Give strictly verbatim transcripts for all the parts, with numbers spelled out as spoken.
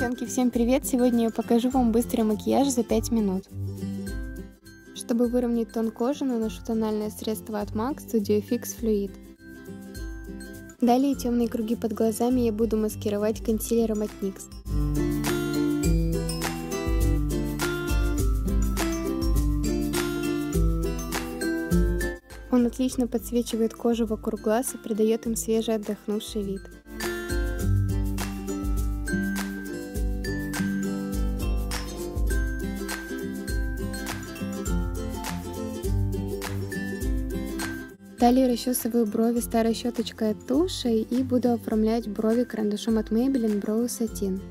Девчонки, всем привет! Сегодня я покажу вам быстрый макияж за пять минут. Чтобы выровнять тон кожи, наношу тональное средство от MAC Studio Fix Fluid. Далее темные круги под глазами я буду маскировать консилером от никс. Он отлично подсвечивает кожу вокруг глаз и придает им свежий отдохнувший вид. Далее расчесываю брови старой щеточкой от туши и буду оформлять брови карандашом от Maybelline Brow Satin.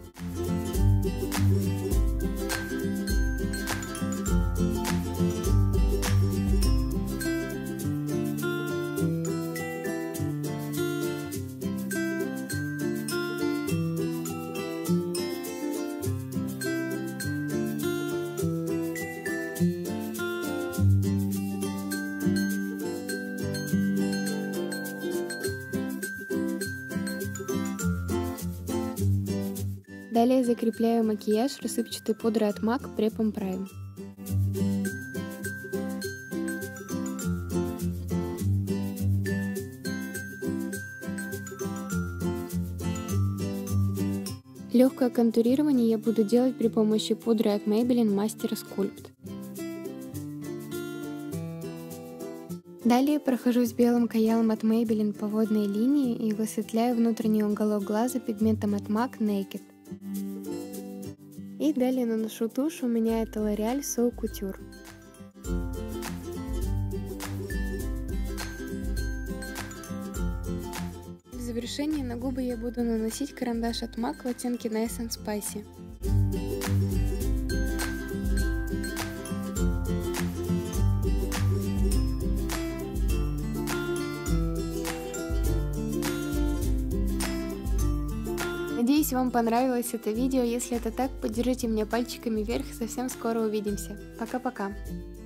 Далее закрепляю макияж рассыпчатой пудрой от MAC Prep and Prime. Легкое контурирование я буду делать при помощи пудры от Maybelline Master Sculpt. Далее прохожусь белым каялом от Maybelline по водной линии и высветляю внутренний уголок глаза пигментом от MAC Naked. И далее наношу тушь, у меня это L'Oreal So Couture. В завершение на губы я буду наносить карандаш от MAC в оттенке Nice and Spicy. Надеюсь, вам понравилось это видео. Если это так, поддержите меня пальчиками вверх. Совсем скоро увидимся. Пока-пока.